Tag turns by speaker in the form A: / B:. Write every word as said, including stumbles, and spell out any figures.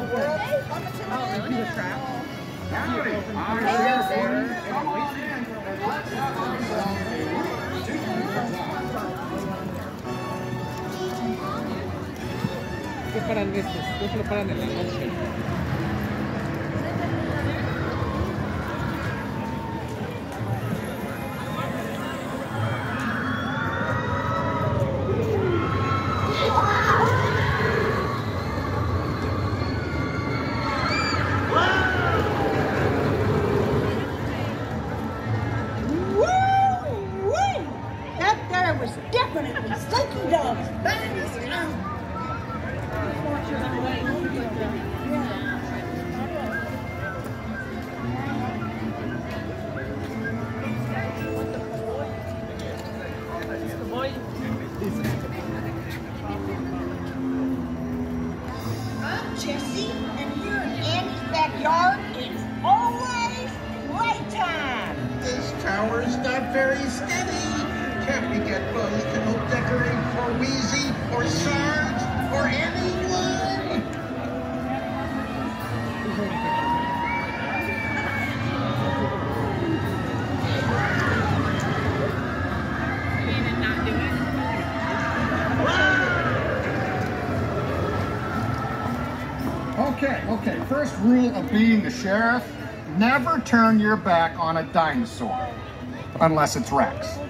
A: world.
B: Oh, really? The trap?
C: Howdy. I'm Sheriff. Come on in and let's have ourselves a real
D: ¿Qué paran estos? ¿Qué se lo paran en la noche?
A: Was definitely Slinky Dog's finest hour. I'm Jessie, and here in Annie's backyard, it's always playtime.
E: This tower's not very steady. Can't we get Buzz to help decorate for Wheezy or Sarge or anyone?
B: Not do it.
C: Okay, okay. First rule of being the sheriff, never turn your back on a dinosaur. Unless it's Rex.